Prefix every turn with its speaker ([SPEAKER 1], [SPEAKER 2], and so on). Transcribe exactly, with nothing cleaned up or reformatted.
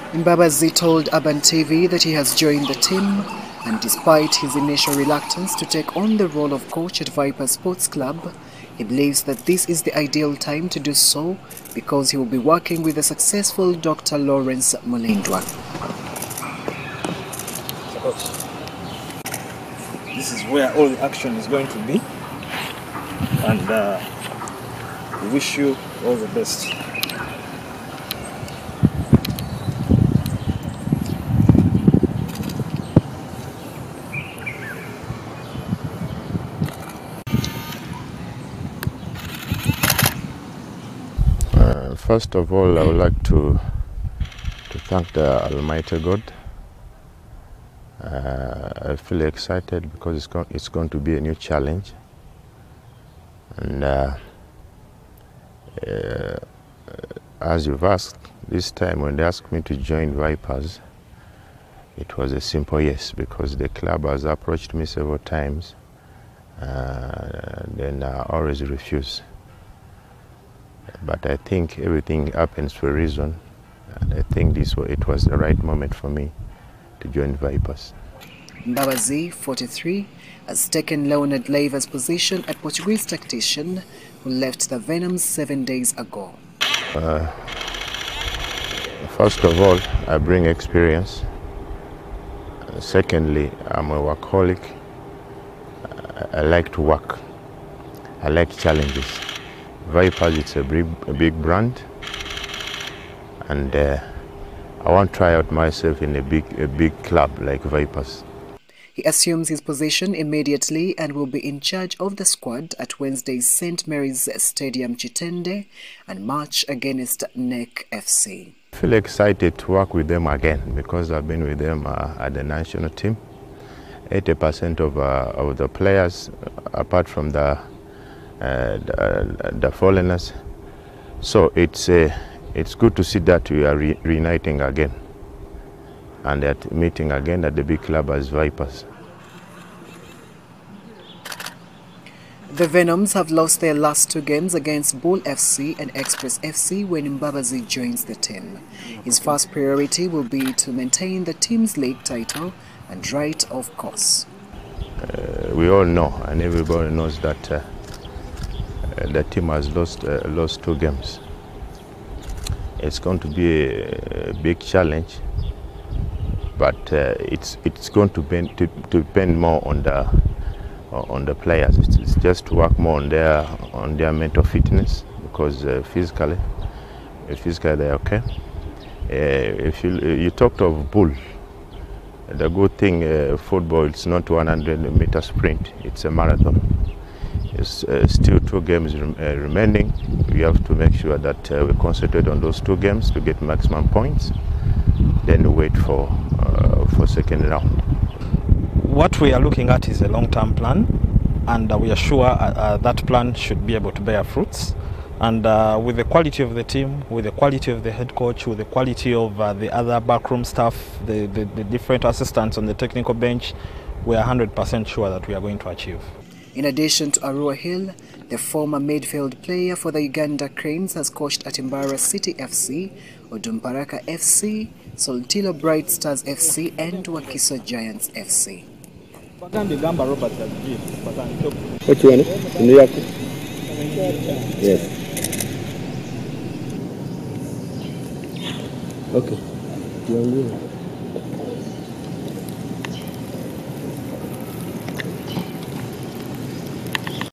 [SPEAKER 1] Mbabazi told Urban T V that he has joined the team, and despite his initial reluctance to take on the role of coach at Vipers Sports Club, he believes that this is the ideal time to do so because he will be working with the successful Doctor Lawrence Mulindwa.
[SPEAKER 2] This is where all the action is going to be, and uh, we wish you all the best.
[SPEAKER 3] Uh, first of all, I would like to to thank the Almighty God. Uh, I feel excited because it's, go it's going to be a new challenge, and uh, uh, as you've asked, this time when they asked me to join Vipers, it was a simple yes, because the club has approached me several times, uh, and then I always refuse. But I think everything happens for a reason, and I think this it was the right moment for me to join Vipers.
[SPEAKER 1] Mbabazi, forty-three, has taken Leonard Leiva's position at Portuguese tactician who left the Venoms seven days ago.
[SPEAKER 3] Uh, first of all, I bring experience. Uh, secondly, I'm a workaholic. I, I like to work. I like challenges. Vipers, it's a big, a big brand, and uh, I want to try out myself in a big, a big club like Vipers.
[SPEAKER 1] He assumes his position immediately and will be in charge of the squad at Wednesday's Saint Mary's Stadium Chitende and match against N E C F C.
[SPEAKER 3] I feel excited to work with them again because I've been with them uh, at the national team. eighty percent of, uh, of the players, apart from the, uh, the, the foreigners. So it's, uh, it's good to see that we are re reuniting again and at meeting again at the big club as Vipers.
[SPEAKER 1] The Venoms have lost their last two games against Bull F C and Express F C when Mbabazi joins the team. His first priority will be to maintain the team's league title and right of course.
[SPEAKER 3] Uh, we all know, and everybody knows, that uh, the team has lost, uh, lost two games. It's going to be a, a big challenge, but uh, it's it's going to, bend, to, to depend more on the on the players. It's, it's just to work more on their on their mental fitness, because uh, physically, uh, physically they're okay. Uh, if you you talked of Bull, the good thing, uh, football, it's not one hundred meter sprint; it's a marathon. There's uh, still two games rem uh, remaining. We have to make sure that uh, we concentrate on those two games to get maximum points. Then wait for uh, for second round.
[SPEAKER 2] What we are looking at is a long-term plan, and uh, we are sure uh, uh, that plan should be able to bear fruits. And uh, with the quality of the team, with the quality of the head coach, with the quality of uh, the other backroom staff, the, the, the different assistants on the technical bench, we are one hundred percent sure that we are going to achieve.
[SPEAKER 1] In addition to Arua Hill, the former midfield player for the Uganda Cranes has coached at Mbara City F C, Odumparaka F C, Soltilo Bright Stars F C and Wakiso Giants F C.
[SPEAKER 4] What you want? In New York? Yes. Okay.